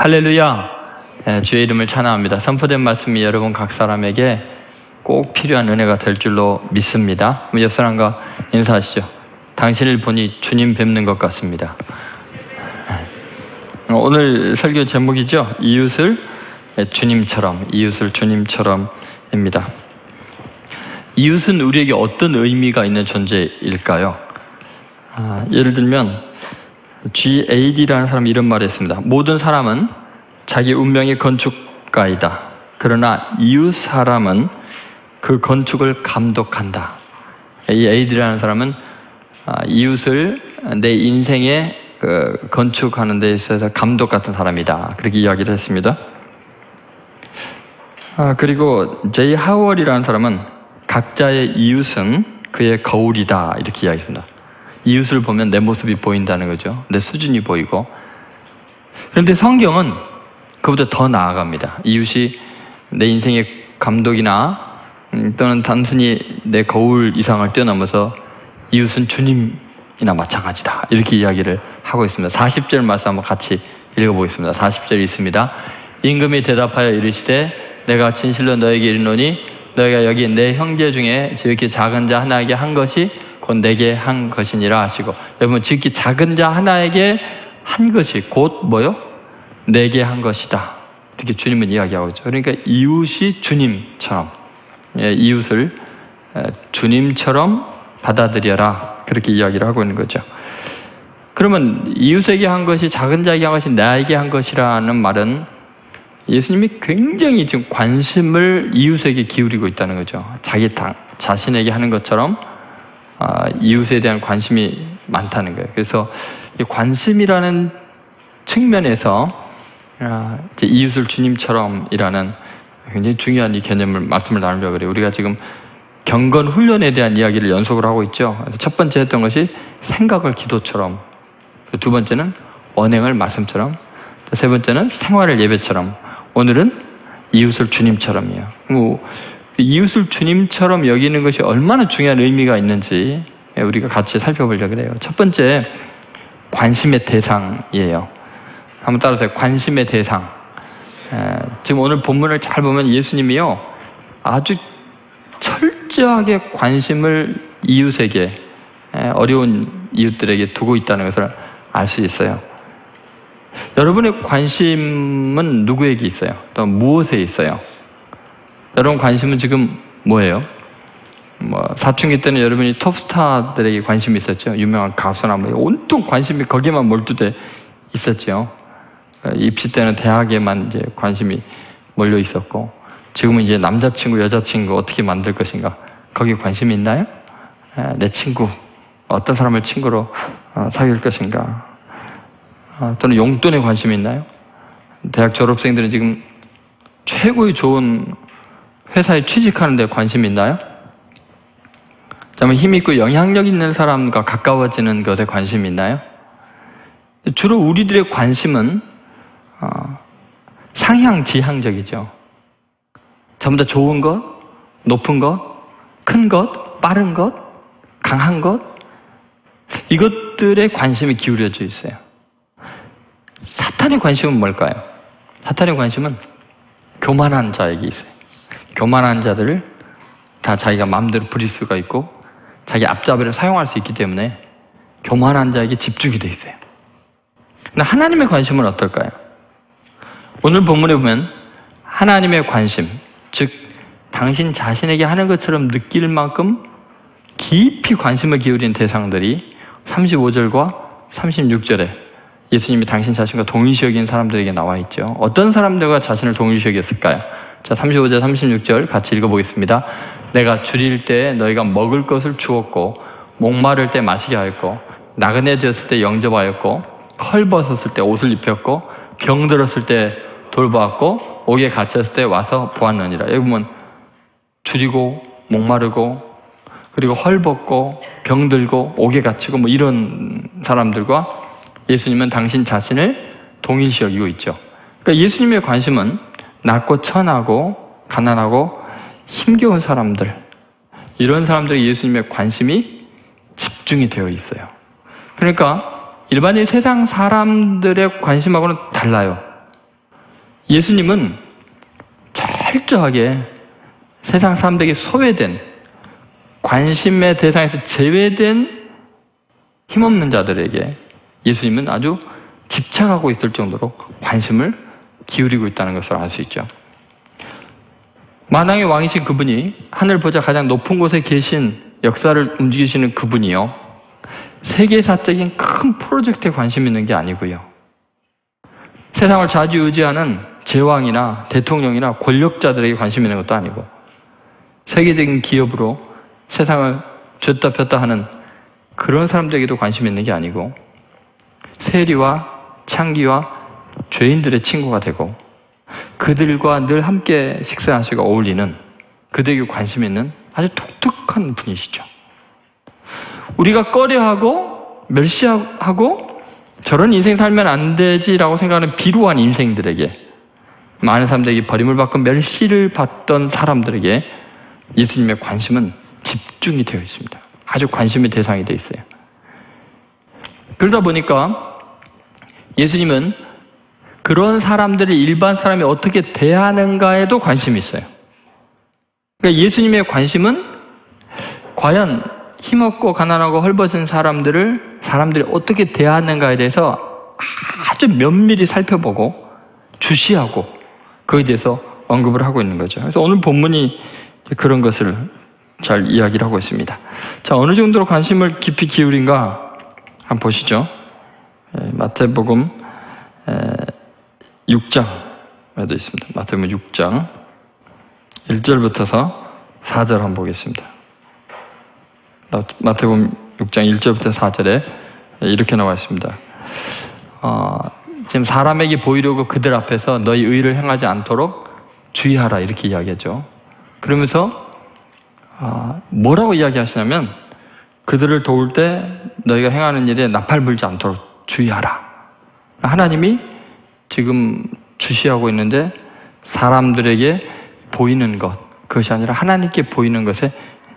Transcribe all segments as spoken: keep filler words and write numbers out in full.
할렐루야. 예, 주의 이름을 찬양합니다. 선포된 말씀이 여러분 각 사람에게 꼭 필요한 은혜가 될 줄로 믿습니다. 옆 사람과 인사하시죠. 당신을 보니 주님 뵙는 것 같습니다. 오늘 설교 제목이죠. 이웃을 주님처럼, 이웃을 주님처럼입니다. 이웃은 우리에게 어떤 의미가 있는 존재일까요? 아, 예를 들면 지 에이 디라는 사람이 이런 말을 했습니다. 모든 사람은 자기 운명의 건축가이다. 그러나 이웃 사람은 그 건축을 감독한다. 이 에이 디라는 사람은 이웃을 내 인생의 그 건축하는 데 있어서 감독 같은 사람이다. 그렇게 이야기를 했습니다. 아, 그리고 제이 하월이라는 사람은 각자의 이웃은 그의 거울이다. 이렇게 이야기했습니다. 이웃을 보면 내 모습이 보인다는 거죠. 내 수준이 보이고. 그런데 성경은 그보다 더 나아갑니다. 이웃이 내 인생의 감독이나 또는 단순히 내 거울 이상을 뛰어넘어서 이웃은 주님이나 마찬가지다. 이렇게 이야기를 하고 있습니다. 사십 절 말씀 한번 같이 읽어보겠습니다. 사십 절 있습니다. 임금이 대답하여 이르시되 내가 진실로 너에게 이르노니 너희가 여기 내 형제 중에 지극히 작은 자 하나에게 한 것이 곧 내게 한 것이니라 하시고, 여러분 지극히 작은 자 하나에게 한 것이 곧 뭐요? 내게 한 것이다. 이렇게 주님은 이야기하고 있죠. 그러니까 이웃이 주님처럼, 예, 이웃을 주님처럼 받아들여라. 그렇게 이야기를 하고 있는 거죠. 그러면 이웃에게 한 것이 작은 자에게 한 것이 나에게 한 것이라는 말은 예수님이 굉장히 지금 관심을 이웃에게 기울이고 있다는 거죠. 자기 당, 자신에게 하는 것처럼 아, 이웃에 대한 관심이 많다는 거예요. 그래서 이 관심이라는 측면에서 아, 이제 이웃을 주님처럼이라는 굉장히 중요한 이 개념을 말씀을 나누려고 그래요. 우리가 지금 경건 훈련에 대한 이야기를 연속으로 하고 있죠. 그래서 첫 번째 했던 것이 생각을 기도처럼, 두 번째는 언행을 말씀처럼, 세 번째는 생활을 예배처럼, 오늘은 이웃을 주님처럼이에요. 뭐 이웃을 주님처럼 여기는 것이 얼마나 중요한 의미가 있는지 우리가 같이 살펴보려고 해요. 첫 번째, 관심의 대상이에요. 한번 따라서 관심의 대상. 에, 지금 오늘 본문을 잘 보면 예수님이요, 아주 철저하게 관심을 이웃에게, 에, 어려운 이웃들에게 두고 있다는 것을 알 수 있어요. 여러분의 관심은 누구에게 있어요? 또 무엇에 있어요? 여러분 관심은 지금 뭐예요? 뭐 사춘기 때는 여러분이 톱스타들에게 관심이 있었죠. 유명한 가수나 뭐 온통 관심이 거기에만 몰두돼 있었죠. 입시 때는 대학에만 이제 관심이 몰려 있었고, 지금은 이제 남자친구, 여자친구 어떻게 만들 것인가, 거기에 관심이 있나요? 내 친구, 어떤 사람을 친구로 사귈 것인가, 또는 용돈에 관심이 있나요? 대학 졸업생들은 지금 최고의 좋은 회사에 취직하는 데 관심이 있나요? 정말 힘있고 영향력 있는 사람과 가까워지는 것에 관심이 있나요? 주로 우리들의 관심은 어, 상향 지향적이죠. 전부 다 좋은 것, 높은 것, 큰 것, 빠른 것, 강한 것, 이것들에 관심이 기울여져 있어요. 사탄의 관심은 뭘까요? 사탄의 관심은 교만한 자에게 있어요. 교만한 자들을 다 자기가 마음대로 부릴 수가 있고 자기 앞잡이를 사용할 수 있기 때문에 교만한 자에게 집중이 돼 있어요. 근데 하나님의 관심은 어떨까요? 오늘 본문에 보면 하나님의 관심, 즉 당신 자신에게 하는 것처럼 느낄 만큼 깊이 관심을 기울인 대상들이 삼십오 절과 삼십육 절에 예수님이 당신 자신과 동일시 여긴 사람들에게 나와 있죠. 어떤 사람들과 자신을 동일시 여겼을까요? 자, 삼십오 절, 삼십육 절 같이 읽어보겠습니다. 내가 줄일 때 너희가 먹을 것을 주었고, 목마를 때 마시게 하였고, 나그네 되었을 때 영접하였고, 헐벗었을 때 옷을 입혔고, 병들었을 때 돌보았고, 옥에 갇혔을 때 와서 보았느니라. 여기 보면 줄이고, 목마르고, 그리고 헐벗고, 병들고, 옥에 갇히고 뭐 이런 사람들과 예수님은 당신 자신을 동일시 여기고 있죠. 그러니까 예수님의 관심은 낮고 천하고 가난하고 힘겨운 사람들, 이런 사람들이 예수님의 관심이 집중이 되어 있어요. 그러니까 일반인 세상 사람들의 관심하고는 달라요. 예수님은 철저하게 세상 사람들에게 소외된, 관심의 대상에서 제외된 힘없는 자들에게 예수님은 아주 집착하고 있을 정도로 관심을 기울이고 있다는 것을 알 수 있죠. 만왕의 왕이신 그분이, 하늘 보좌 가장 높은 곳에 계신 역사를 움직이시는 그분이요, 세계사적인 큰 프로젝트에 관심 있는 게 아니고요, 세상을 좌지우지하는 제왕이나 대통령이나 권력자들에게 관심 있는 것도 아니고, 세계적인 기업으로 세상을 쥐었다 폈다 하는 그런 사람들에게도 관심 있는 게 아니고, 세리와 창기와 죄인들의 친구가 되고 그들과 늘 함께 식사하시고 어울리는, 그들에게 관심 있는 아주 독특한 분이시죠. 우리가 꺼려하고 멸시하고 저런 인생 살면 안 되지라고 생각하는 비루한 인생들에게, 많은 사람들에게 버림을 받고 멸시를 받던 사람들에게 예수님의 관심은 집중이 되어 있습니다. 아주 관심의 대상이 되어 있어요. 그러다 보니까 예수님은 그런 사람들을 일반 사람이 어떻게 대하는가에도 관심이 있어요. 그러니까 예수님의 관심은 과연 힘없고 가난하고 헐벗은 사람들을 사람들이 어떻게 대하는가에 대해서 아주 면밀히 살펴보고 주시하고 그에 대해서 언급을 하고 있는 거죠. 그래서 오늘 본문이 그런 것을 잘 이야기를 하고 있습니다. 자, 어느 정도로 관심을 깊이 기울인가 한번 보시죠. 마태복음 육 장에도 있습니다. 마태복음 육 장 일 절부터서 사 절 한번 보겠습니다. 마태복음 육 장 일 절부터 사 절에 이렇게 나와 있습니다. 어, 지금 사람에게 보이려고 그들 앞에서 너희 의를 행하지 않도록 주의하라, 이렇게 이야기하죠. 그러면서 어, 뭐라고 이야기하시냐면, 그들을 도울 때 너희가 행하는 일에 나팔 불지 않도록 주의하라. 하나님이 지금 주시하고 있는데 사람들에게 보이는 것, 그것이 아니라 하나님께 보이는 것에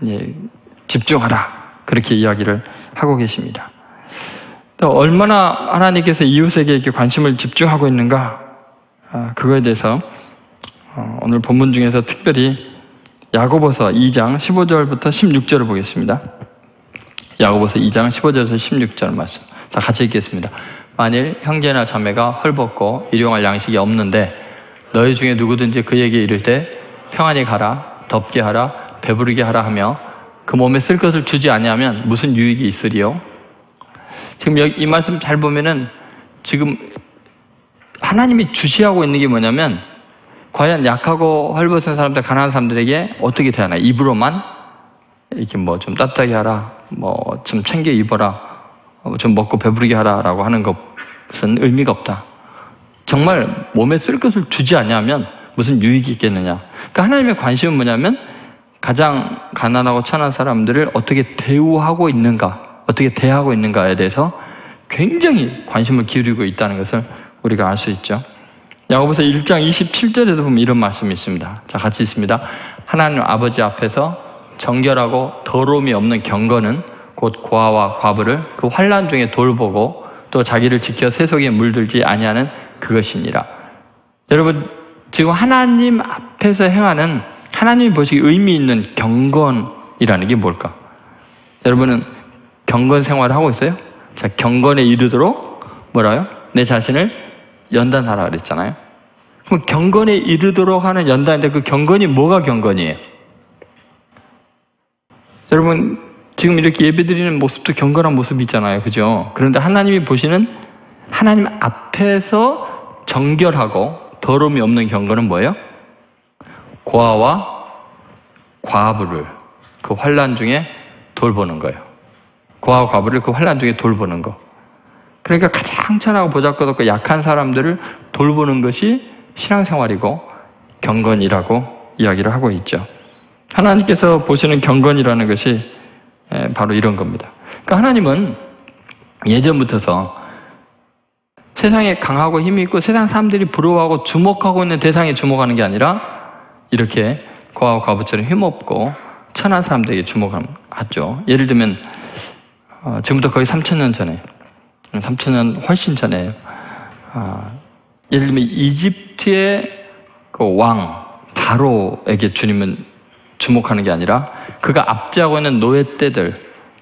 집중하라, 그렇게 이야기를 하고 계십니다. 또 얼마나 하나님께서 이웃에게 이렇게 관심을 집중하고 있는가, 그거에 대해서 오늘 본문 중에서 특별히 야고보서 이 장 십오 절부터 십육 절을 보겠습니다. 야고보서 이 장 십오 절에서 십육 절 말씀. 자, 같이 읽겠습니다. 만일 형제나 자매가 헐벗고 일용할 양식이 없는데 너희 중에 누구든지 그에게 이르되 평안히 가라, 덥게 하라, 배부르게 하라 하며 그 몸에 쓸 것을 주지 아니하면 무슨 유익이 있으리요? 지금 여기 이 말씀 잘 보면은 지금 하나님이 주시하고 있는 게 뭐냐면, 과연 약하고 헐벗은 사람들, 가난한 사람들에게 어떻게 대하나? 입으로만 이렇게 뭐 좀 따뜻하게 하라, 뭐 좀 챙겨 입어라, 좀 먹고 배부르게 하라라고 하는 것은 의미가 없다. 정말 몸에 쓸 것을 주지 않냐면 무슨 유익이 있겠느냐. 그러니까 하나님의 관심은 뭐냐면, 가장 가난하고 천한 사람들을 어떻게 대우하고 있는가, 어떻게 대하고 있는가에 대해서 굉장히 관심을 기울이고 있다는 것을 우리가 알 수 있죠. 야고보서 일 장 이십칠 절에도 보면 이런 말씀이 있습니다. 자, 같이 있습니다. 하나님 아버지 앞에서 정결하고 더러움이 없는 경건은 곧 고아와 과부를 그 환난 중에 돌보고 또 자기를 지켜 세속에 물들지 아니하는 그것이니라. 여러분, 지금 하나님 앞에서 행하는, 하나님이 보시기에 의미 있는 경건이라는 게 뭘까? 여러분은 경건 생활을 하고 있어요? 자, 경건에 이르도록 뭐라요? 내 자신을 연단하라 그랬잖아요. 그럼 경건에 이르도록 하는 연단인데, 그 경건이 뭐가 경건이에요? 여러분, 지금 이렇게 예배드리는 모습도 경건한 모습이잖아요. 그죠? 그런데 하나님이 보시는, 하나님 앞에서 정결하고 더러움이 없는 경건은 뭐예요? 고아와 과부를 그 환난 중에 돌보는 거예요. 고아와 과부를 그 환난 중에 돌보는 거. 그러니까 가장 천하고 보잘것없고 약한 사람들을 돌보는 것이 신앙생활이고 경건이라고 이야기를 하고 있죠. 하나님께서 보시는 경건이라는 것이 바로 이런 겁니다. 그러니까 하나님은 예전부터서 세상에 강하고 힘이 있고 세상 사람들이 부러워하고 주목하고 있는 대상에 주목하는 게 아니라 이렇게 고아와 과부처럼 힘없고 천한 사람들에게 주목하죠. 예를 들면 어, 지금부터 거의 삼천 년 전에, 삼천 년 훨씬 전에 어, 예를 들면 이집트의 그 왕 바로에게 주님은 주목하는 게 아니라 그가 압제하고 있는 노예떼들,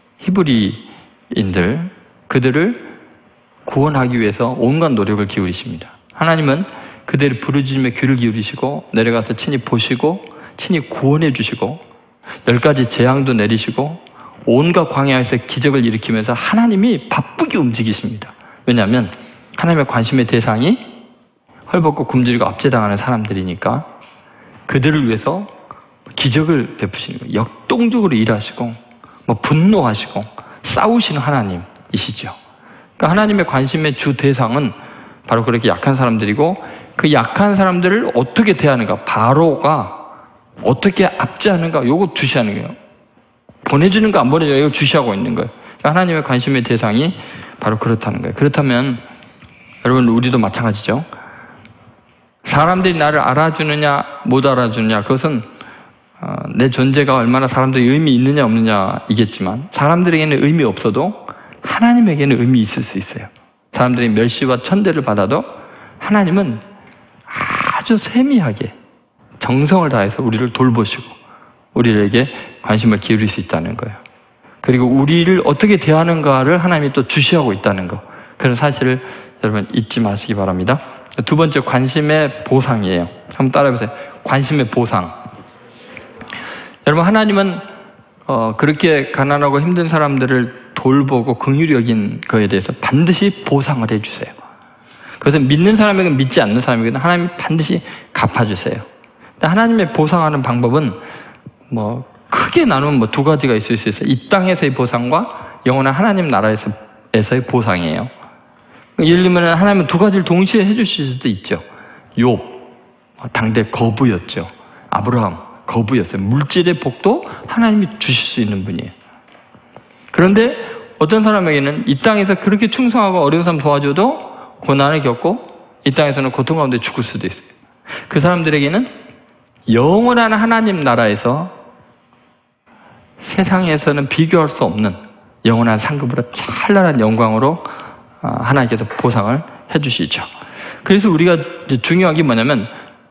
히브리인들, 그들을 구원하기 위해서 온갖 노력을 기울이십니다. 하나님은 그들의 부르짖음에 귀를 기울이시고 내려가서 친히 보시고 친히 구원해 주시고 열 가지 재앙도 내리시고 온갖 광야에서 기적을 일으키면서 하나님이 바쁘게 움직이십니다. 왜냐하면 하나님의 관심의 대상이 헐벗고 굶주리고 압제당하는 사람들이니까 그들을 위해서 기적을 베푸시는 거예요. 역동적으로 일하시고 뭐 분노하시고 싸우시는 하나님이시죠. 그러니까 하나님의 관심의 주 대상은 바로 그렇게 약한 사람들이고 그 약한 사람들을 어떻게 대하는가, 바로가 어떻게 압제하는가, 요거 주시하는 거예요. 보내주는가 안 보내주는가 이거 주시하고 있는 거예요. 그러니까 하나님의 관심의 대상이 바로 그렇다는 거예요. 그렇다면 여러분 우리도 마찬가지죠. 사람들이 나를 알아주느냐 못 알아주느냐 그것은 내 존재가 얼마나 사람들이 의미 있느냐 없느냐이겠지만 사람들에게는 의미 없어도 하나님에게는 의미 있을 수 있어요. 사람들이 멸시와 천대를 받아도 하나님은 아주 세미하게 정성을 다해서 우리를 돌보시고 우리에게 관심을 기울일 수 있다는 거예요. 그리고 우리를 어떻게 대하는가를 하나님이 또 주시하고 있다는 거, 그런 사실을 여러분 잊지 마시기 바랍니다. 두 번째, 관심의 보상이에요. 한번 따라해보세요. 관심의 보상. 여러분, 하나님은 어, 그렇게 가난하고 힘든 사람들을 돌보고 긍휼히 여긴 거에 대해서 반드시 보상을 해주세요. 그래서 믿는 사람에게는 믿지 않는 사람에게는 하나님이 반드시 갚아주세요. 근데 하나님의 보상하는 방법은 뭐 크게 나누면 뭐 두 가지가 있을 수 있어요. 이 땅에서의 보상과 영원한 하나님 나라에서의 보상이에요. 예를 들면 하나님은 두 가지를 동시에 해주실 수도 있죠. 욥, 당대 거부였죠. 아브라함, 거부였어요. 물질의 복도 하나님이 주실 수 있는 분이에요. 그런데 어떤 사람에게는 이 땅에서 그렇게 충성하고 어려운 사람 도와줘도 고난을 겪고 이 땅에서는 고통 가운데 죽을 수도 있어요. 그 사람들에게는 영원한 하나님 나라에서 세상에서는 비교할 수 없는 영원한 상급으로 찬란한 영광으로 하나님께서 보상을 해주시죠. 그래서 우리가 중요한 게 뭐냐면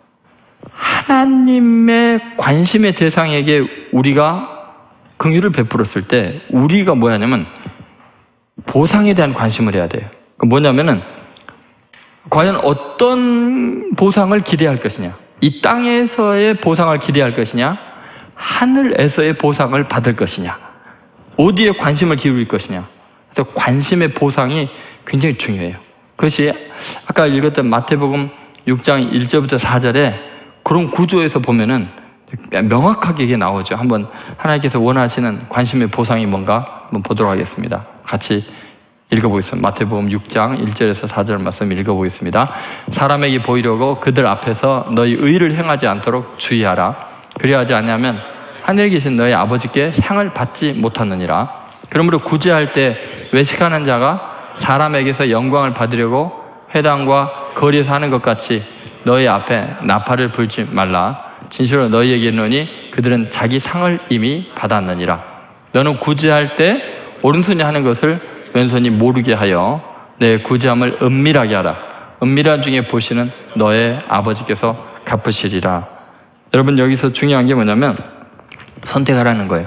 하나님의 관심의 대상에게 우리가 긍휼을 베풀었을 때 우리가 뭐냐면 보상에 대한 관심을 해야 돼요. 뭐냐면은 과연 어떤 보상을 기대할 것이냐, 이 땅에서의 보상을 기대할 것이냐, 하늘에서의 보상을 받을 것이냐, 어디에 관심을 기울일 것이냐. 그래서 관심의 보상이 굉장히 중요해요. 그것이 아까 읽었던 마태복음 육 장 일 절부터 사 절에 그런 구조에서 보면은 명확하게 이게 나오죠. 한번 하나님께서 원하시는 관심의 보상이 뭔가 한번 보도록 하겠습니다. 같이 읽어보겠습니다. 마태복음 육 장 일 절에서 사 절 말씀 읽어보겠습니다. 사람에게 보이려고 그들 앞에서 너희 의를 행하지 않도록 주의하라. 그리하지 않으면 하늘에 계신 너희 아버지께 상을 받지 못하느니라. 그러므로 구제할 때 외식하는 자가 사람에게서 영광을 받으려고 회당과 거리에서 하는 것 같이 너희 앞에 나팔을 불지 말라. 진실로 너희에게 이르노니 그들은 자기 상을 이미 받았느니라. 너는 구제할 때 오른손이 하는 것을 왼손이 모르게 하여 내 구제함을 은밀하게 하라. 은밀한 중에 보시는 너의 아버지께서 갚으시리라. 여러분, 여기서 중요한 게 뭐냐면 선택하라는 거예요.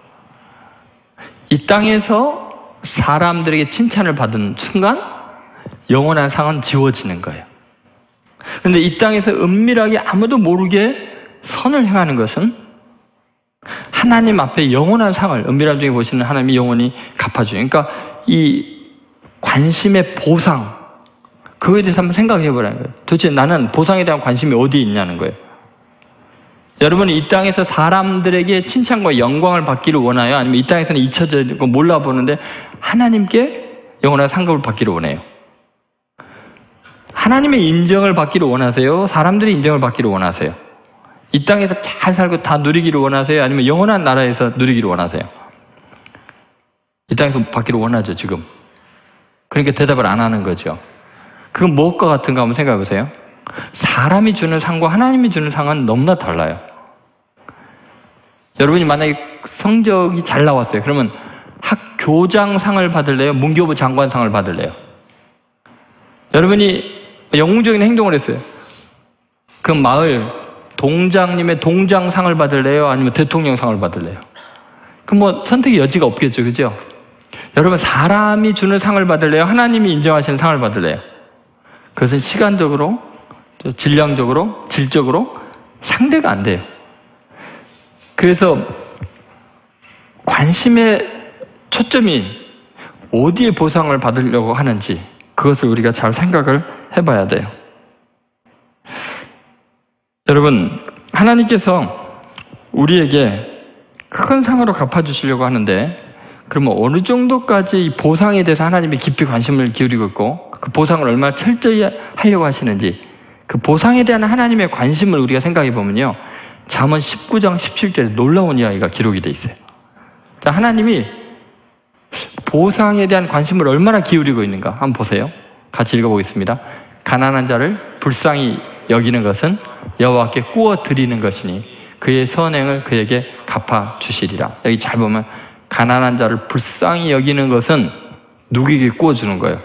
이 땅에서 사람들에게 칭찬을 받은 순간 영원한 상은 지워지는 거예요. 그런데 이 땅에서 은밀하게 아무도 모르게 선을 행하는 것은 하나님 앞에 영원한 상을 은밀한 중에 보시는 하나님이 영원히 갚아줘요. 그러니까 이 관심의 보상, 그거에 대해서 한번 생각해 보라는 거예요. 도대체 나는 보상에 대한 관심이 어디에 있냐는 거예요. 여러분이 이 땅에서 사람들에게 칭찬과 영광을 받기를 원하요? 아니면 이 땅에서는 잊혀져 있고 몰라보는데 하나님께 영원한 상급을 받기를 원해요? 하나님의 인정을 받기를 원하세요? 사람들의 인정을 받기를 원하세요? 이 땅에서 잘 살고 다 누리기를 원하세요? 아니면 영원한 나라에서 누리기를 원하세요? 이 땅에서 받기를 원하죠, 지금. 그러니까 대답을 안 하는 거죠. 그건 무엇과 같은가 한번 생각해 보세요. 사람이 주는 상과 하나님이 주는 상은 너무나 달라요. 여러분이 만약에 성적이 잘 나왔어요. 그러면 학교장상을 받을래요? 문교부 장관상을 받을래요? 여러분이 영웅적인 행동을 했어요. 그 마을 동장님의 동장상을 받을래요? 아니면 대통령상을 받을래요? 그럼 뭐 선택의 여지가 없겠죠, 그죠? 여러분, 사람이 주는 상을 받을래요? 하나님이 인정하시는 상을 받을래요? 그것은 시간적으로, 질량적으로, 질적으로 상대가 안 돼요. 그래서 관심의 초점이 어디에 보상을 받으려고 하는지 그것을 우리가 잘 생각을 해봐야 돼요. 여러분, 하나님께서 우리에게 큰 상으로 갚아주시려고 하는데, 그러면 어느 정도까지 이 보상에 대해서 하나님이 깊이 관심을 기울이고 있고 그 보상을 얼마나 철저히 하려고 하시는지, 그 보상에 대한 하나님의 관심을 우리가 생각해 보면요, 잠언 십구 장 십칠 절에 놀라운 이야기가 기록이 돼 있어요. 자, 하나님이 보상에 대한 관심을 얼마나 기울이고 있는가 한번 보세요. 같이 읽어보겠습니다. 가난한 자를 불쌍히 여기는 것은 여호와께 꾸어 드리는 것이니 그의 선행을 그에게 갚아 주시리라. 여기 잘 보면 가난한 자를 불쌍히 여기는 것은 누구에게 꾸어 주는 거예요?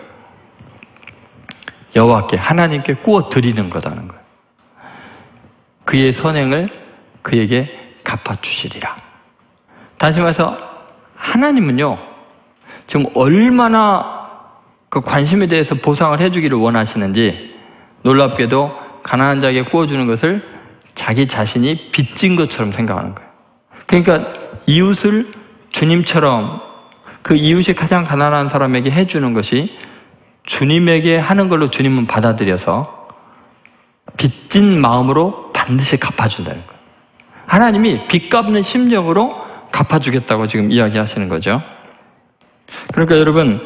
여호와께, 하나님께 꾸어 드리는 거다는 거예요. 그의 선행을 그에게 갚아 주시리라. 다시 말해서 하나님은요, 지금 얼마나 그 관심에 대해서 보상을 해주기를 원하시는지, 놀랍게도 가난한 자에게 꾸어주는 것을 자기 자신이 빚진 것처럼 생각하는 거예요. 그러니까 이웃을 주님처럼, 그 이웃이 가장 가난한 사람에게 해주는 것이 주님에게 하는 걸로 주님은 받아들여서 빚진 마음으로 반드시 갚아준다는 거예요. 하나님이 빚 갚는 심정으로 갚아주겠다고 지금 이야기하시는 거죠. 그러니까 여러분,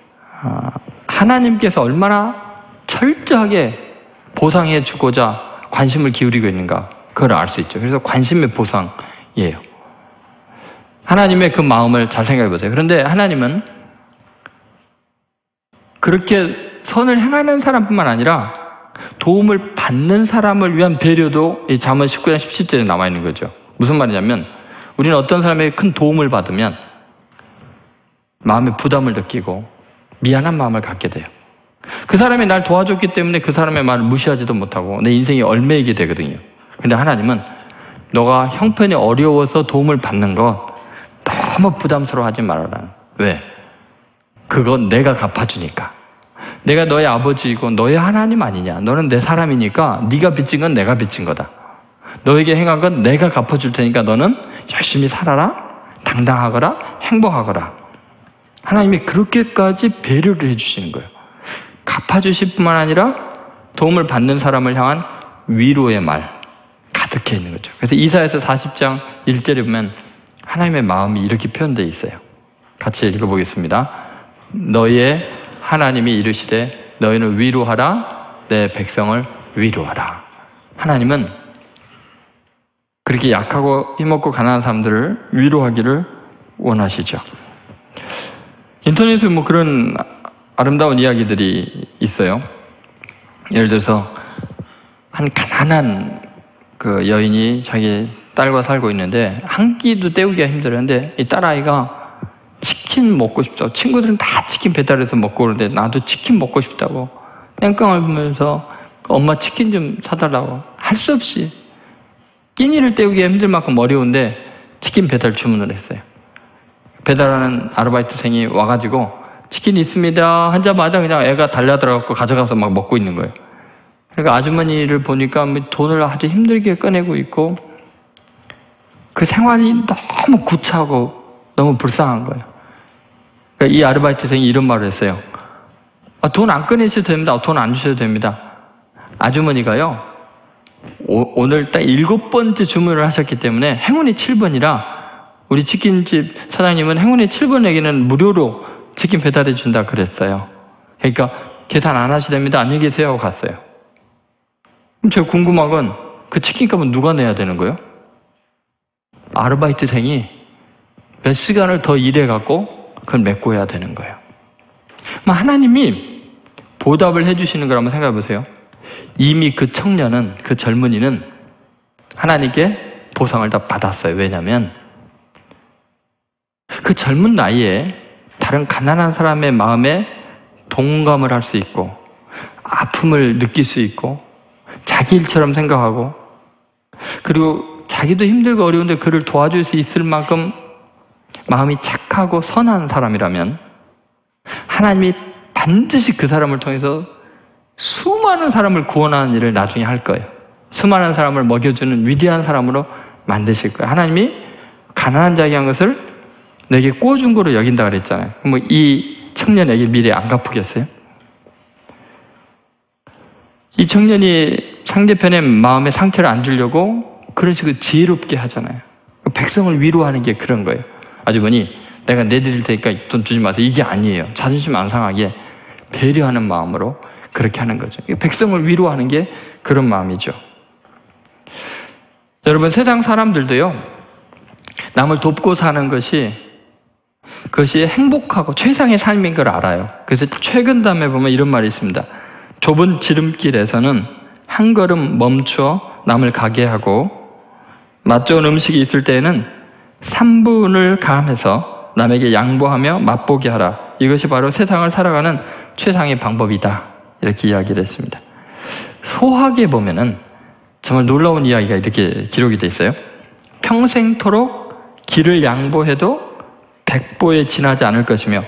하나님께서 얼마나 철저하게 보상해 주고자 관심을 기울이고 있는가, 그걸 알 수 있죠. 그래서 관심의 보상이에요. 하나님의 그 마음을 잘 생각해 보세요. 그런데 하나님은 그렇게 선을 행하는 사람뿐만 아니라 도움을 받는 사람을 위한 배려도 이 잠언 십구 장 십칠 절에 남아 있는 거죠. 무슨 말이냐면, 우리는 어떤 사람에게 큰 도움을 받으면 마음에 부담을 느끼고 미안한 마음을 갖게 돼요. 그 사람이 날 도와줬기 때문에 그 사람의 말을 무시하지도 못하고 내 인생이 얽매이게 되거든요. 근데 하나님은 너가 형편이 어려워서 도움을 받는 것 너무 부담스러워하지 말아라. 왜? 그건 내가 갚아주니까. 내가 너의 아버지이고 너의 하나님 아니냐. 너는 내 사람이니까 네가 빚진 건 내가 빚진 거다. 너에게 행한 건 내가 갚아줄 테니까 너는 열심히 살아라, 당당하거라, 행복하거라. 하나님이 그렇게까지 배려를 해주시는 거예요. 갚아주실 뿐만 아니라 도움을 받는 사람을 향한 위로의 말 가득해 있는 거죠. 그래서 이사야서 사십 장 일 절에 보면 하나님의 마음이 이렇게 표현되어 있어요. 같이 읽어보겠습니다. 너희의 하나님이 이르시되 너희는 위로하라, 내 백성을 위로하라. 하나님은 그렇게 약하고 힘없고 가난한 사람들을 위로하기를 원하시죠. 인터넷에 뭐 그런 아름다운 이야기들이 있어요. 예를 들어서 한 가난한 그 여인이 자기 딸과 살고 있는데 한 끼도 때우기가 힘들었는데 이 딸아이가 치킨 먹고 싶다고, 친구들은 다 치킨 배달해서 먹고 그러는데 나도 치킨 먹고 싶다고 땡깡을 보면서 엄마 치킨 좀 사달라고 할 수 없이 끼니를 때우기가 힘들 만큼 어려운데 치킨 배달 주문을 했어요. 배달하는 아르바이트생이 와가지고 치킨 있습니다 하자마자 그냥 애가 달려들어갖고 가져가서 막 먹고 있는 거예요. 그러니까 아주머니를 보니까 돈을 아주 힘들게 꺼내고 있고 그 생활이 너무 구차하고 너무 불쌍한 거예요. 그러니까 이 아르바이트생이 이런 말을 했어요. 아, 돈 안 꺼내셔도 됩니다. 돈 안 주셔도 됩니다. 아주머니가요, 오, 오늘 딱 일곱 번째 주문을 하셨기 때문에 행운이 칠 번이라 우리 치킨집 사장님은 행운이 칠 번에게는 무료로 치킨 배달해 준다 그랬어요. 그러니까 계산 안 하셔도 됩니다. 안녕히 계세요 하고 갔어요. 그럼 제가 궁금한 건 그 치킨값은 누가 내야 되는 거예요? 아르바이트생이 몇 시간을 더 일해갖고 그걸 메꿔야 되는 거예요. 하나님이 보답을 해주시는 걸 한번 생각해 보세요. 이미 그 청년은, 그 젊은이는 하나님께 보상을 다 받았어요. 왜냐하면 그 젊은 나이에 다른 가난한 사람의 마음에 동감을 할 수 있고 아픔을 느낄 수 있고 자기 일처럼 생각하고 그리고 자기도 힘들고 어려운데 그를 도와줄 수 있을 만큼 마음이 착하고 선한 사람이라면 하나님이 반드시 그 사람을 통해서 수많은 사람을 구원하는 일을 나중에 할 거예요. 수많은 사람을 먹여주는 위대한 사람으로 만드실 거예요. 하나님이 가난한 자에게 한 것을 내게 꿔준 거로 여긴다 그랬잖아요. 뭐 이 청년에게 미래 안 갚으겠어요? 이 청년이 상대편의 마음에 상처를 안 주려고 그런 식으로 지혜롭게 하잖아요. 백성을 위로하는 게 그런 거예요. 아주머니, 내가 내드릴 테니까 돈 주지 마세요. 이게 아니에요. 자존심 안 상하게 배려하는 마음으로 그렇게 하는 거죠. 백성을 위로하는 게 그런 마음이죠. 여러분, 세상 사람들도요, 남을 돕고 사는 것이 그것이 행복하고 최상의 삶인 걸 알아요. 그래서 최근담에 보면 이런 말이 있습니다. 좁은 지름길에서는 한 걸음 멈추어 남을 가게 하고 맛 좋은 음식이 있을 때에는 삼 분을 가함해서 남에게 양보하며 맛보게 하라. 이것이 바로 세상을 살아가는 최상의 방법이다. 이렇게 이야기를 했습니다. 소학에 보면은 정말 놀라운 이야기가 이렇게 기록이 돼 있어요. 평생토록 길을 양보해도 백보에 지나지 않을 것이며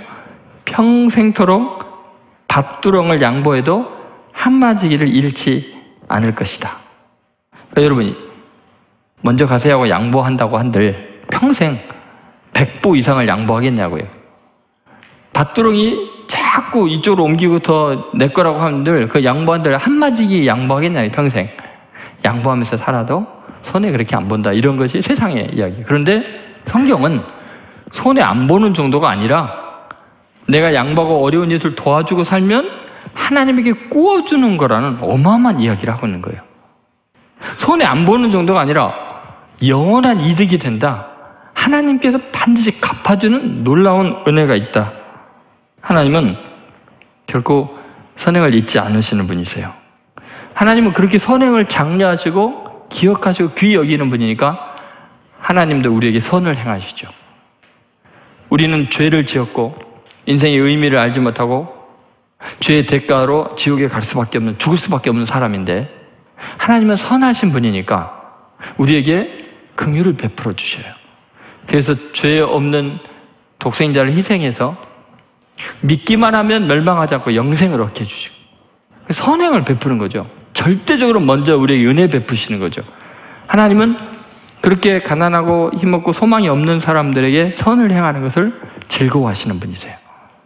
평생토록 밭두렁을 양보해도 한마디기를 잃지 않을 것이다. 그러니까 여러분이 먼저 가세요 하고 양보한다고 한들 평생 백보 이상을 양보하겠냐고요. 밭두렁이 자꾸 이쪽으로 옮기고 더 내 거라고 하는들 그 양보한들 한마디기 양보하겠냐고요. 평생 양보하면서 살아도 손해 그렇게 안 본다. 이런 것이 세상의 이야기. 그런데 성경은 손해 안 보는 정도가 아니라 내가 양보하고 어려운 이웃을 도와주고 살면 하나님에게 구워주는 거라는 어마어마한 이야기를 하고 있는 거예요. 손해 안 보는 정도가 아니라 영원한 이득이 된다. 하나님께서 반드시 갚아주는 놀라운 은혜가 있다. 하나님은 결코 선행을 잊지 않으시는 분이세요. 하나님은 그렇게 선행을 장려하시고 기억하시고 귀히 여기는 분이니까 하나님도 우리에게 선을 행하시죠. 우리는 죄를 지었고 인생의 의미를 알지 못하고 죄의 대가로 지옥에 갈 수밖에 없는, 죽을 수밖에 없는 사람인데 하나님은 선하신 분이니까 우리에게 긍휼을 베풀어 주셔요. 그래서 죄 없는 독생자를 희생해서 믿기만 하면 멸망하지 않고 영생을 얻게 해주시고 선행을 베푸는 거죠. 절대적으로 먼저 우리에게 은혜 베푸시는 거죠. 하나님은 그렇게 가난하고 힘없고 소망이 없는 사람들에게 선을 행하는 것을 즐거워하시는 분이세요.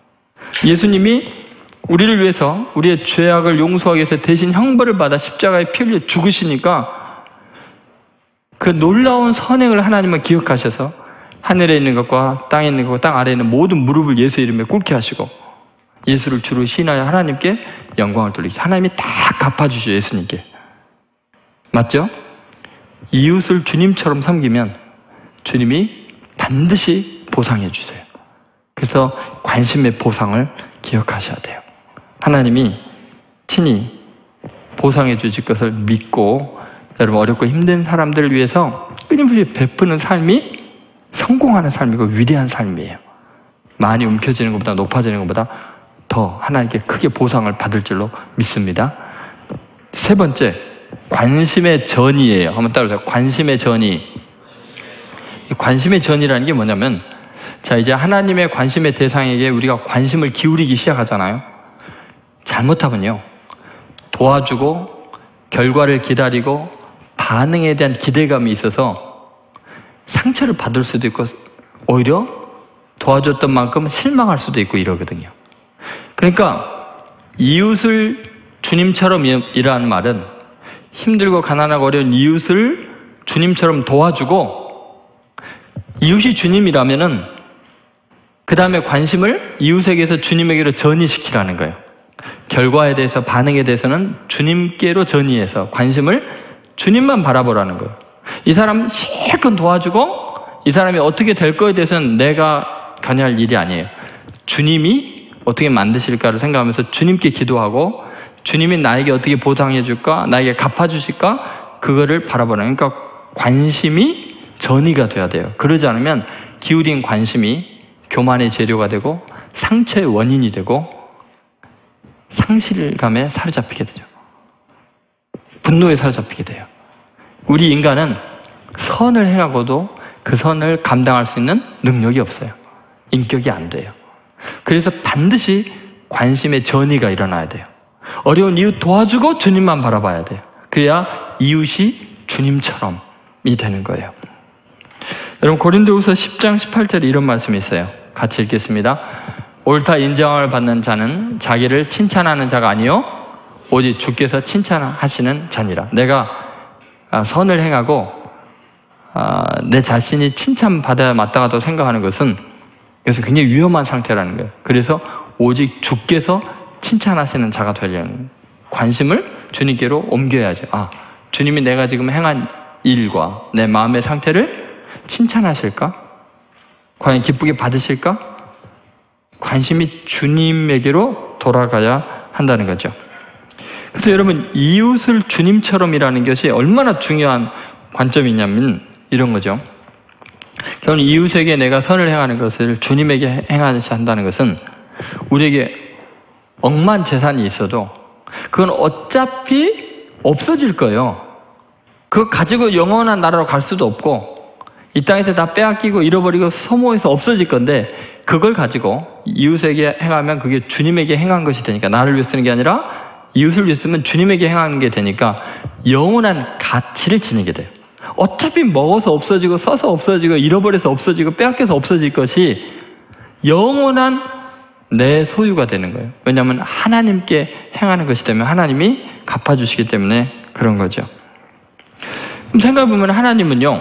예수님이 우리를 위해서 우리의 죄악을 용서하기 위해서 대신 형벌을 받아 십자가에 피 흘려 죽으시니까 그 놀라운 선행을 하나님은 기억하셔서 하늘에 있는 것과 땅에 있는 것과 땅 아래에 있는 모든 무릎을 예수 이름에 꿇게 하시고 예수를 주로 신하여 하나님께 영광을 돌리시죠. 하나님이 다 갚아주시죠. 예수님께. 맞죠? 이웃을 주님처럼 섬기면 주님이 반드시 보상해 주세요. 그래서 관심의 보상을 기억하셔야 돼요. 하나님이 친히 보상해 주실 것을 믿고 여러분 어렵고 힘든 사람들을 위해서 끊임없이 베푸는 삶이 성공하는 삶이고 위대한 삶이에요. 많이 움켜쥐는 것보다 높아지는 것보다 더 하나님께 크게 보상을 받을 줄로 믿습니다. 세 번째, 관심의 전이에요. 한번 따라오세요. 관심의 전이. 관심의 전이라는 게 뭐냐면, 자, 이제 하나님의 관심의 대상에게 우리가 관심을 기울이기 시작하잖아요. 잘못하면요, 도와주고 결과를 기다리고 반응에 대한 기대감이 있어서 상처를 받을 수도 있고 오히려 도와줬던 만큼 실망할 수도 있고 이러거든요. 그러니까 이웃을 주님처럼 이라는 말은 힘들고 가난하고 어려운 이웃을 주님처럼 도와주고, 이웃이 주님이라면은 그 다음에 관심을 이웃에게서 주님에게로 전이시키라는 거예요. 결과에 대해서, 반응에 대해서는 주님께로 전이해서 관심을 주님만 바라보라는 거예요. 이 사람 실컷 도와주고 이 사람이 어떻게 될 거에 대해서는 내가 관여할 일이 아니에요. 주님이 어떻게 만드실까를 생각하면서 주님께 기도하고 주님이 나에게 어떻게 보상해 줄까, 나에게 갚아 주실까, 그거를 바라보라. 그러니까 관심이 전이가 돼야 돼요. 그러지 않으면 기울인 관심이 교만의 재료가 되고 상처의 원인이 되고 상실감에 사로잡히게 되죠. 분노에 사로잡히게 돼요. 우리 인간은 선을 행하고도 그 선을 감당할 수 있는 능력이 없어요. 인격이 안 돼요. 그래서 반드시 관심의 전이가 일어나야 돼요. 어려운 이웃 도와주고 주님만 바라봐야 돼요. 그래야 이웃이 주님처럼이 되는 거예요. 여러분, 고린도후서 십 장 십팔 절에 이런 말씀이 있어요. 같이 읽겠습니다. 옳다 인정을 받는 자는 자기를 칭찬하는 자가 아니요 오직 주께서 칭찬하시는 자니라. 내가 선을 행하고 내 자신이 칭찬받아야 마땅하다고 생각하는 것은 그래서 굉장히 위험한 상태라는 거예요. 그래서 오직 주께서 칭찬하시는 자가 되려는 관심을 주님께로 옮겨야죠. 아, 주님이 내가 지금 행한 일과 내 마음의 상태를 칭찬하실까? 과연 기쁘게 받으실까? 관심이 주님에게로 돌아가야 한다는 거죠. 그래서 여러분, 이웃을 주님처럼이라는 것이 얼마나 중요한 관점이냐면 이런 거죠. 결국 이웃에게 내가 선을 행하는 것을 주님에게 행하셔야 한다는 것은 우리에게 억만 재산이 있어도 그건 어차피 없어질 거예요. 그거 가지고 영원한 나라로 갈 수도 없고 이 땅에서 다 빼앗기고 잃어버리고 소모해서 없어질 건데 그걸 가지고 이웃에게 행하면 그게 주님에게 행한 것이 되니까 나를 위해 쓰는 게 아니라 이웃을 위해 쓰면 주님에게 행하는 게 되니까 영원한 가치를 지니게 돼요. 어차피 먹어서 없어지고 써서 없어지고 잃어버려서 없어지고 빼앗겨서 없어질 것이 영원한 내 소유가 되는 거예요. 왜냐하면 하나님께 행하는 것이 되면 하나님이 갚아주시기 때문에 그런 거죠. 그럼 생각해보면 하나님은요,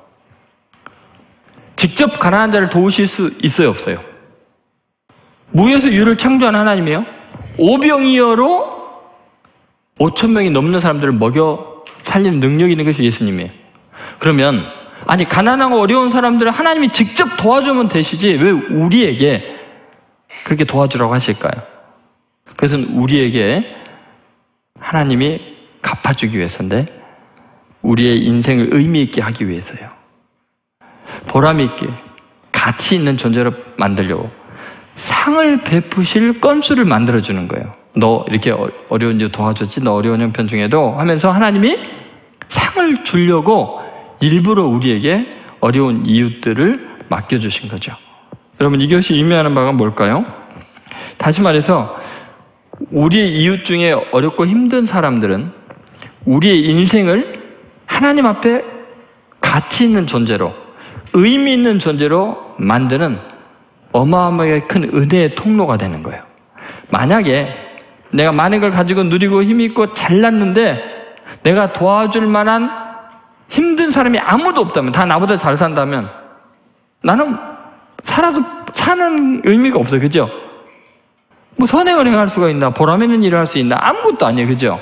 직접 가난한 자를 도우실 수 있어요, 없어요? 무에서 유를 창조한 하나님이에요. 오병이어로 오천 명이 넘는 사람들을 먹여 살리는 능력이 있는 것이 예수님이에요. 그러면 아니 가난하고 어려운 사람들을 하나님이 직접 도와주면 되시지 왜 우리에게 그렇게 도와주라고 하실까요? 그것은 우리에게 하나님이 갚아주기 위해서인데 우리의 인생을 의미 있게 하기 위해서요. 보람 있게 가치 있는 존재로 만들려고 상을 베푸실 건수를 만들어주는 거예요. 너 이렇게 어려운 일 도와줬지? 너 어려운 형편 중에도 하면서 하나님이 상을 주려고 일부러 우리에게 어려운 이웃들을 맡겨주신 거죠. 여러분, 이것이 의미하는 바가 뭘까요? 다시 말해서 우리의 이웃 중에 어렵고 힘든 사람들은 우리의 인생을 하나님 앞에 가치 있는 존재로 의미 있는 존재로 만드는 어마어마하게 큰 은혜의 통로가 되는 거예요. 만약에 내가 많은 걸 가지고 누리고 힘이 있고 잘났는데 내가 도와줄 만한 힘든 사람이 아무도 없다면, 다 나보다 잘 산다면 나는 살아도 사는 의미가 없어요. 그죠? 뭐 선행을 행할 수가 있나, 보람 있는 일을 할 수 있나, 아무것도 아니에요. 그죠?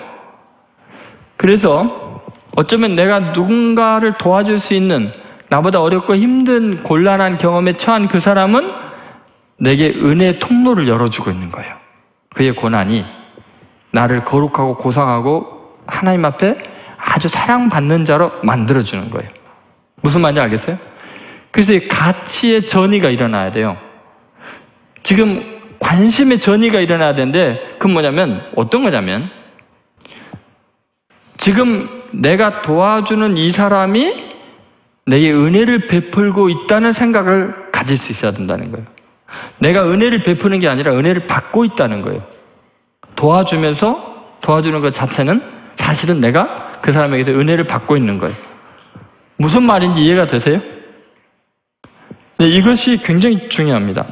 그래서 어쩌면 내가 누군가를 도와줄 수 있는, 나보다 어렵고 힘든 곤란한 경험에 처한 그 사람은 내게 은혜의 통로를 열어주고 있는 거예요. 그의 고난이 나를 거룩하고 고상하고 하나님 앞에 아주 사랑받는 자로 만들어주는 거예요. 무슨 말인지 알겠어요? 그래서 이 가치의 전이가 일어나야 돼요. 지금 관심의 전이가 일어나야 되는데 그건 뭐냐면, 어떤 거냐면 지금 내가 도와주는 이 사람이 내게 은혜를 베풀고 있다는 생각을 가질 수 있어야 된다는 거예요. 내가 은혜를 베푸는 게 아니라 은혜를 받고 있다는 거예요. 도와주면서 도와주는 것 자체는 사실은 내가 그 사람에게서 은혜를 받고 있는 거예요. 무슨 말인지 이해가 되세요? 네, 이것이 굉장히 중요합니다.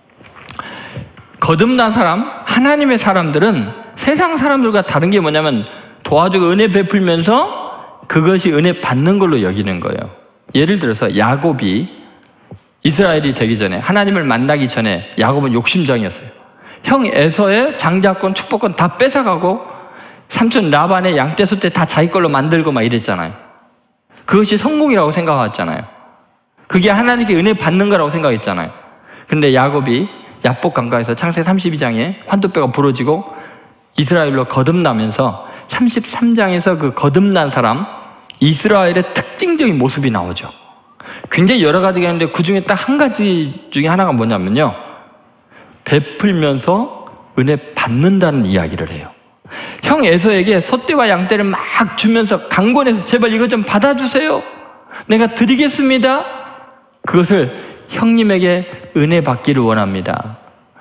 거듭난 사람, 하나님의 사람들은 세상 사람들과 다른 게 뭐냐면 도와주고 은혜 베풀면서 그것이 은혜 받는 걸로 여기는 거예요. 예를 들어서 야곱이 이스라엘이 되기 전에, 하나님을 만나기 전에 야곱은 욕심장이었어요. 형 에서의 장자권, 축복권 다 뺏어가고 삼촌 라반의 양떼 소떼 다 자기 걸로 만들고 막 이랬잖아요. 그것이 성공이라고 생각했잖아요. 그게 하나님께 은혜 받는 거라고 생각했잖아요. 그런데 야곱이 야복 강가에서 창세기 삼십이 장에 환도뼈가 부러지고 이스라엘로 거듭나면서 삼십삼 장에서 그 거듭난 사람, 이스라엘의 특징적인 모습이 나오죠. 굉장히 여러 가지가 있는데 그 중에 딱 한 가지 중에 하나가 뭐냐면요, 베풀면서 은혜 받는다는 이야기를 해요. 형 에서에게 소떼와 양떼를 막 주면서 강권해서 제발 이것 좀 받아주세요. 내가 드리겠습니다. 그것을 형님에게 은혜 받기를 원합니다.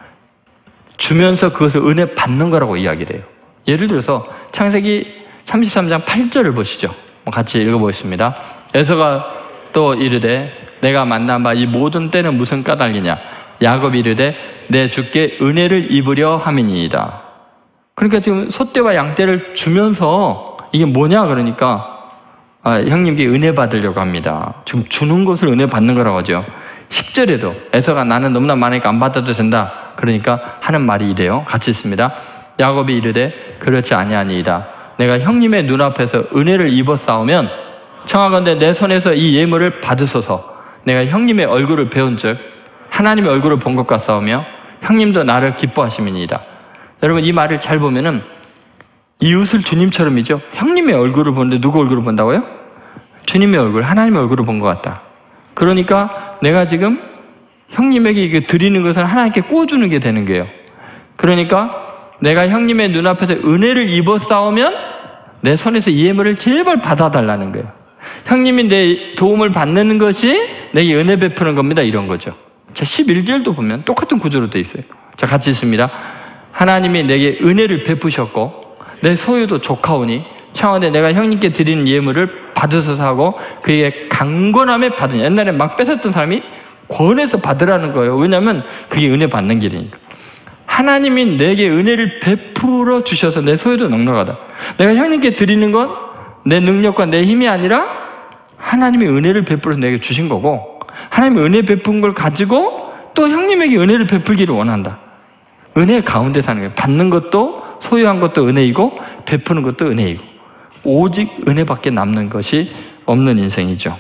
주면서 그것을 은혜 받는 거라고 이야기를 해요. 예를 들어서 창세기 삼십삼 장 팔 절을 보시죠. 같이 읽어보겠습니다. 에서가 또 이르되 내가 만난 바 이 모든 때는 무슨 까닭이냐. 야곱이 이르되 내 주께 은혜를 입으려 함이니이다. 그러니까 지금 소떼와 양떼를 주면서 이게 뭐냐 그러니까 아, 형님께 은혜 받으려고 합니다. 지금 주는 것을 은혜 받는 거라고 하죠. 십 절에도 에서가 나는 너무나 많으니까 안 받아도 된다. 그러니까 하는 말이 이래요. 같이 있습니다. 야곱이 이르되 그렇지 아니하니이다. 내가 형님의 눈앞에서 은혜를 입어 싸우면 청하건대 내 손에서 이 예물을 받으소서. 내가 형님의 얼굴을 배운 즉 하나님의 얼굴을 본 것과 싸우며 형님도 나를 기뻐하심이니이다. 여러분 이 말을 잘 보면은 이웃을 주님처럼이죠. 형님의 얼굴을 보는데 누구 얼굴을 본다고요? 주님의 얼굴, 하나님의 얼굴을 본 것 같다. 그러니까 내가 지금 형님에게 이게 드리는 것을 하나님께 꿔주는 게 되는 거예요. 그러니까 내가 형님의 눈앞에서 은혜를 입어 싸우면 내 손에서 이 예물을 제발 받아달라는 거예요. 형님이 내 도움을 받는 것이 내게 은혜 베푸는 겁니다. 이런 거죠. 자, 십일 절도 보면 똑같은 구조로 되어 있어요. 자, 같이 있습니다. 하나님이 내게 은혜를 베푸셨고 내 소유도 족하오니 청하되 내가 형님께 드리는 예물을 받으소서 하고 그에게 강권함에 받은. 옛날에 막 뺏었던 사람이 권해서 받으라는 거예요. 왜냐하면 그게 은혜 받는 길이니까. 하나님이 내게 은혜를 베풀어 주셔서 내 소유도 넉넉하다. 내가 형님께 드리는 건 내 능력과 내 힘이 아니라 하나님의 은혜를 베풀어서 내게 주신 거고 하나님의 은혜 베푼 걸 가지고 또 형님에게 은혜를 베풀기를 원한다. 은혜 가운데 사는 거예요. 받는 것도 소유한 것도 은혜이고 베푸는 것도 은혜이고 오직 은혜밖에 남는 것이 없는 인생이죠.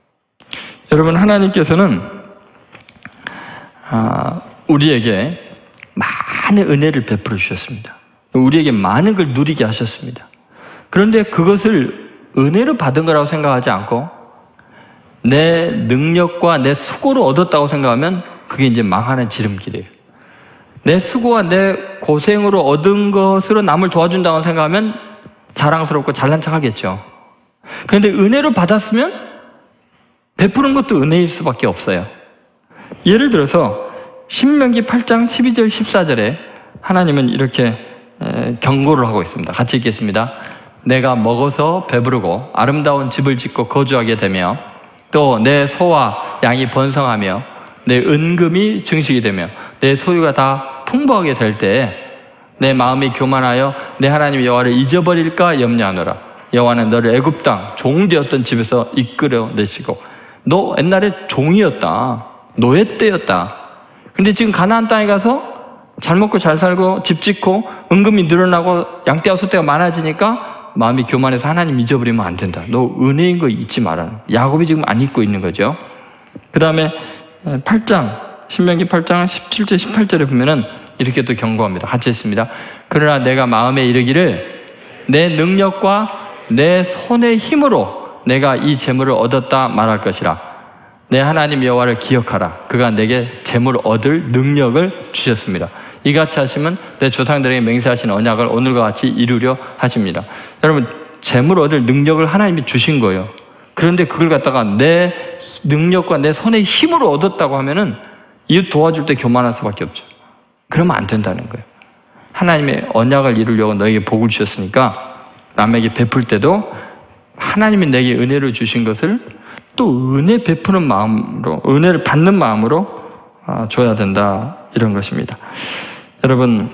여러분 하나님께서는 우리에게 많은 은혜를 베풀어 주셨습니다. 우리에게 많은 걸 누리게 하셨습니다. 그런데 그것을 은혜로 받은 거라고 생각하지 않고 내 능력과 내 수고로 얻었다고 생각하면 그게 이제 망하는 지름길이에요. 내 수고와 내 고생으로 얻은 것으로 남을 도와준다고 생각하면 자랑스럽고 잘난 척 하겠죠. 그런데 은혜로 받았으면 베푸는 것도 은혜일 수밖에 없어요. 예를 들어서 신명기 팔 장 십이 절 십사 절에 하나님은 이렇게 경고를 하고 있습니다. 같이 읽겠습니다. 내가 먹어서 배부르고 아름다운 집을 짓고 거주하게 되며 또 내 소와 양이 번성하며 내 은금이 증식이 되며 내 소유가 다 풍부하게 될 때에 내 마음이 교만하여 내 하나님 여호와를 잊어버릴까 염려하노라. 여호와는 너를 애굽 땅 종되었던 집에서 이끌어 내시고 너 옛날에 종이었다. 노예 때였다. 근데 지금 가나안 땅에 가서 잘 먹고 잘 살고 집 짓고 은금이 늘어나고 양떼와 소떼가 많아지니까 마음이 교만해서 하나님 잊어버리면 안 된다. 너 은혜인 거 잊지 마라. 야곱이 지금 안 잊고 있는 거죠. 그 다음에 팔 장 신명기 팔 장 십칠 절 십팔 절에 보면은 이렇게 또 경고합니다. 같이 했습니다. 그러나 내가 마음에 이르기를 내 능력과 내 손의 힘으로 내가 이 재물을 얻었다 말할 것이라. 내 하나님 여호와를 기억하라. 그가 내게 재물을 얻을 능력을 주셨습니다. 이같이 하시면 내 조상들에게 맹세하신 언약을 오늘과 같이 이루려 하십니다. 여러분 재물 얻을 능력을 하나님이 주신 거예요. 그런데 그걸 갖다가 내 능력과 내 손의 힘으로 얻었다고 하면은 이웃 도와줄 때 교만할 수밖에 없죠. 그러면 안 된다는 거예요. 하나님의 언약을 이루려고 너에게 복을 주셨으니까 남에게 베풀 때도 하나님이 내게 은혜를 주신 것을 또 은혜 베푸는 마음으로, 은혜를 받는 마음으로 줘야 된다, 이런 것입니다. 여러분,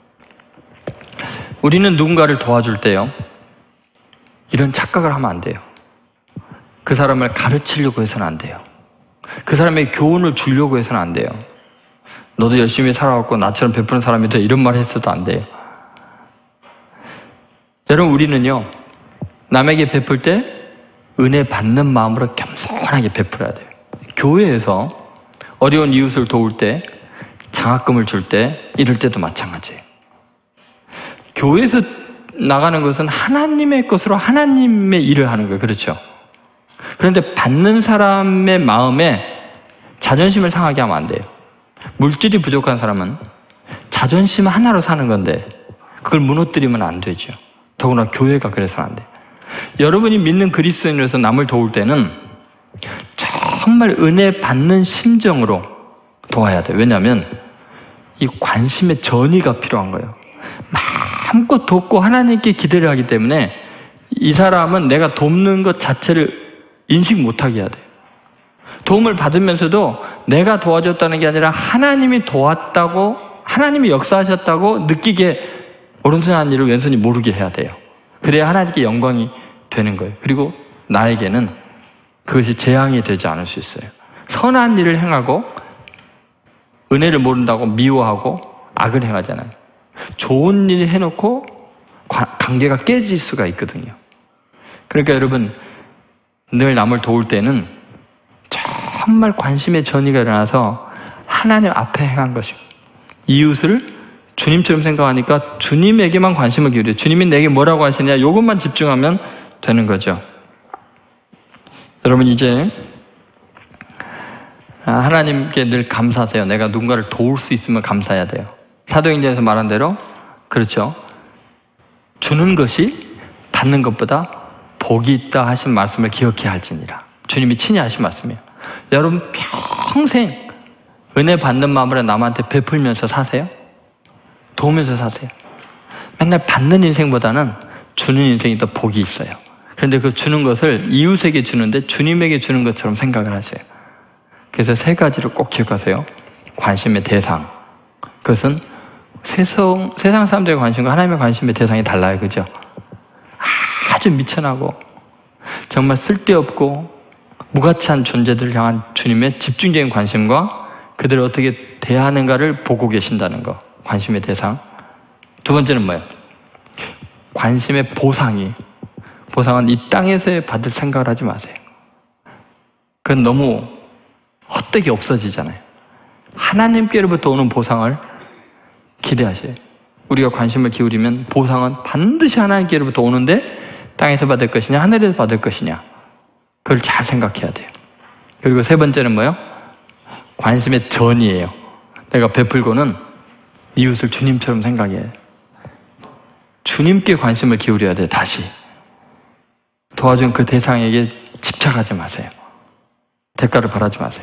우리는 누군가를 도와줄 때요, 이런 착각을 하면 안 돼요. 그 사람을 가르치려고 해서는 안 돼요. 그 사람에게 교훈을 주려고 해서는 안 돼요. 너도 열심히 살아왔고 나처럼 베푸는 사람이 돼, 이런 말 했어도 안 돼요. 여러분, 우리는요, 남에게 베풀 때 은혜 받는 마음으로 겸손하게 베풀어야 돼요. 교회에서 어려운 이웃을 도울 때, 장학금을 줄 때, 이럴 때도 마찬가지예요. 교회에서 나가는 것은 하나님의 것으로 하나님의 일을 하는 거예요. 그렇죠? 그런데 받는 사람의 마음에 자존심을 상하게 하면 안 돼요. 물질이 부족한 사람은 자존심 하나로 사는 건데 그걸 무너뜨리면 안 되죠. 더구나 교회가 그래서는 안 돼요. 여러분이 믿는 그리스도인으로서 남을 도울 때는 정말 은혜 받는 심정으로 도와야 돼요. 왜냐하면 이 관심의 전이가 필요한 거예요. 마음껏 돕고 하나님께 기대를 하기 때문에 이 사람은 내가 돕는 것 자체를 인식 못하게 해야 돼요. 도움을 받으면서도 내가 도와줬다는 게 아니라 하나님이 도왔다고, 하나님이 역사하셨다고 느끼게 오른손이 한 일을 왼손이 모르게 해야 돼요. 그래야 하나님께 영광이 되는 거예요. 그리고 나에게는 그것이 재앙이 되지 않을 수 있어요. 선한 일을 행하고 은혜를 모른다고 미워하고 악을 행하잖아요. 좋은 일 해놓고 관계가 깨질 수가 있거든요. 그러니까 여러분, 늘 남을 도울 때는 정말 관심의 전이가 일어나서 하나님 앞에 행한 것이고, 이웃을 주님처럼 생각하니까 주님에게만 관심을 기울여요. 주님이 내게 뭐라고 하시냐, 이것만 집중하면 되는 거죠. 여러분, 이제 하나님께 늘 감사하세요. 내가 누군가를 도울 수 있으면 감사해야 돼요. 사도행전에서 말한 대로, 그렇죠, 주는 것이 받는 것보다 복이 있다 하신 말씀을 기억해야 할지니라. 주님이 친히 하신 말씀이에요. 여러분, 평생 은혜 받는 마음으로 남한테 베풀면서 사세요? 도우면서 사세요? 맨날 받는 인생보다는 주는 인생이 더 복이 있어요. 그런데 그 주는 것을 이웃에게 주는데 주님에게 주는 것처럼 생각을 하세요. 그래서 세 가지를 꼭 기억하세요. 관심의 대상. 그것은 세상, 세상 사람들의 관심과 하나님의 관심의 대상이 달라요. 그죠? 아주 미천하고 정말 쓸데없고 무가치한 존재들을 향한 주님의 집중적인 관심과 그들을 어떻게 대하는가를 보고 계신다는 거. 관심의 대상. 두 번째는 뭐예요? 관심의 보상이. 보상은 이 땅에서 받을 생각을 하지 마세요. 그건 너무 헛되게 없어지잖아요. 하나님께로부터 오는 보상을 기대하세요. 우리가 관심을 기울이면 보상은 반드시 하나님께로부터 오는데 땅에서 받을 것이냐 하늘에서 받을 것이냐, 그걸 잘 생각해야 돼요. 그리고 세 번째는 뭐예요? 관심의 전이에요. 내가 베풀고는 이웃을 주님처럼 생각해야 해요. 주님께 관심을 기울여야 돼요. 다시 도와준 그 대상에게 집착하지 마세요. 대가를 바라지 마세요.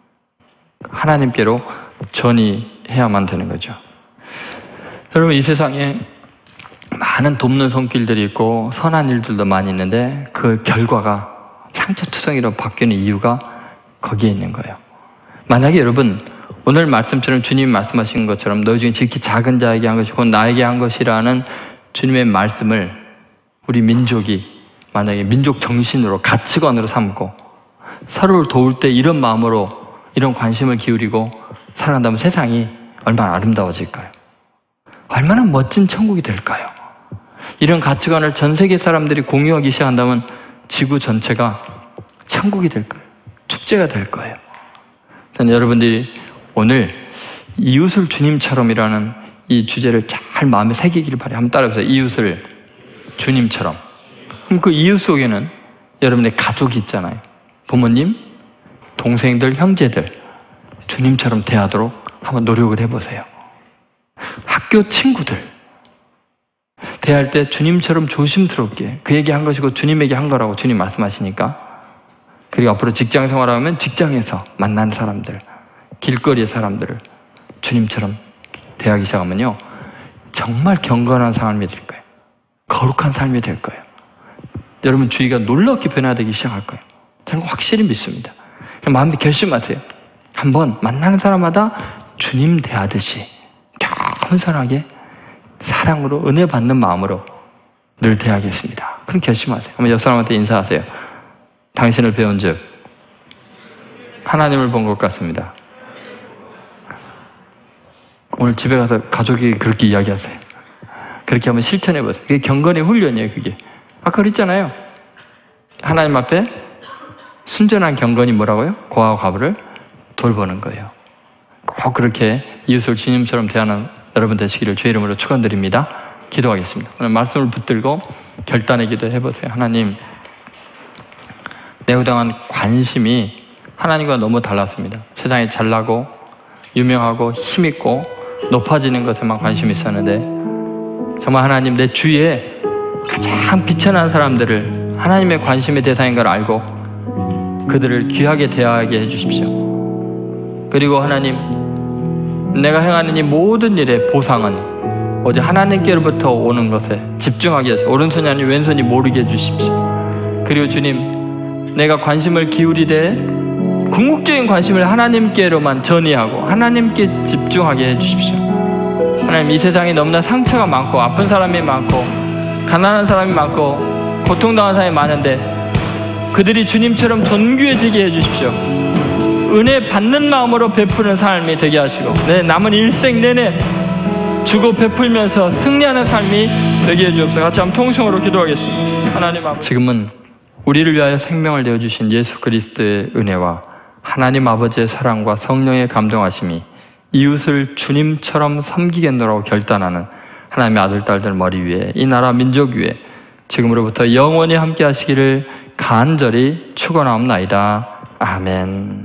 하나님께로 전이해야만 되는 거죠. 여러분, 이 세상에 많은 돕는 손길들이 있고 선한 일들도 많이 있는데 그 결과가 상처투성이로 바뀌는 이유가 거기에 있는 거예요. 만약에 여러분, 오늘 말씀처럼 주님이 말씀하신 것처럼 너희 중에 지극히 작은 자에게 한 것이 곧 나에게 한 것이라는 주님의 말씀을 우리 민족이 만약에 민족 정신으로, 가치관으로 삼고 서로를 도울 때 이런 마음으로, 이런 관심을 기울이고 살아간다면 세상이 얼마나 아름다워질까요? 얼마나 멋진 천국이 될까요? 이런 가치관을 전 세계 사람들이 공유하기 시작한다면 지구 전체가 천국이 될 거예요. 축제가 될 거예요. 여러분들이 오늘 이웃을 주님처럼이라는 이 주제를 잘 마음에 새기기를 바라요. 한번 따라해보세요. 이웃을 주님처럼. 그럼 그 이웃 속에는 여러분의 가족이 있잖아요. 부모님, 동생들, 형제들 주님처럼 대하도록 한번 노력을 해보세요. 학교 친구들 대할 때 주님처럼 조심스럽게, 그에게 한 것이고 주님에게 한 거라고 주님 말씀하시니까. 그리고 앞으로 직장 생활하면 직장에서 만난 사람들, 길거리의 사람들을 주님처럼 대하기 시작하면요, 정말 경건한 삶이 될 거예요. 거룩한 삶이 될 거예요. 여러분 주위가 놀랍게 변화되기 시작할 거예요. 저는 확실히 믿습니다. 마음에 결심하세요. 한번 만나는 사람마다 주님 대하듯이 겸손하게 사랑으로 은혜 받는 마음으로 늘 대하겠습니다. 그럼 결심하세요. 한번 옆 사람한테 인사하세요. 당신을 배운 즉 하나님을 본 것 같습니다. 오늘 집에 가서 가족이 그렇게 이야기하세요. 그렇게 한번 실천해 보세요. 그게 경건의 훈련이에요. 그게 아까 그랬잖아요. 하나님 앞에 순전한 경건이 뭐라고요? 고아와 과부를 돌보는 거예요. 꼭 그렇게 이웃을 주님처럼 대하는 여러분 되시기를 주의 이름으로 축원드립니다. 기도하겠습니다. 오늘 말씀을 붙들고 결단의 기도 해보세요. 하나님, 내 그동안 관심이 하나님과 너무 달랐습니다. 세상에 잘나고 유명하고 힘있고 높아지는 것에만 관심이 있었는데 정말 하나님 내 주위에 가장 비천한 사람들을 하나님의 관심의 대상인 걸 알고 그들을 귀하게 대하게 해주십시오. 그리고 하나님, 내가 행하는 이 모든 일의 보상은 오직 하나님께로부터 오는 것에 집중하게 해서 오른손이 아닌 왼손이 모르게 해주십시오. 그리고 주님, 내가 관심을 기울이되 궁극적인 관심을 하나님께로만 전이하고 하나님께 집중하게 해주십시오. 하나님, 이 세상에 너무나 상처가 많고 아픈 사람이 많고 가난한 사람이 많고 고통당한 사람이 많은데 그들이 주님처럼 존귀해지게 해주십시오. 은혜 받는 마음으로 베푸는 삶이 되게 하시고 내 남은 일생 내내 주고 베풀면서 승리하는 삶이 되게 해주옵소서. 같이 한번 통성으로 기도하겠습니다. 하나님 아버지, 지금은 우리를 위하여 생명을 내어주신 예수 그리스도의 은혜와 하나님 아버지의 사랑과 성령의 감동하심이 이웃을 주님처럼 섬기겠노라고 결단하는 하나님의 아들, 딸들 머리 위에, 이 나라 민족 위에 지금으로부터 영원히 함께 하시기를 간절히 축원하옵나이다. 아멘.